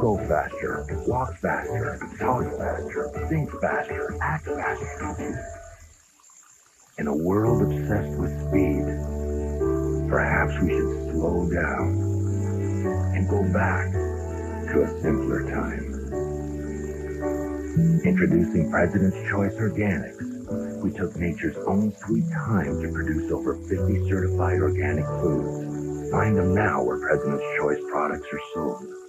Go faster, walk faster, talk faster, think faster, act faster. In a world obsessed with speed, perhaps we should slow down and go back to a simpler time. Introducing President's Choice Organics. We took nature's own sweet time to produce over 50 certified organic foods. Find them now where President's Choice products are sold.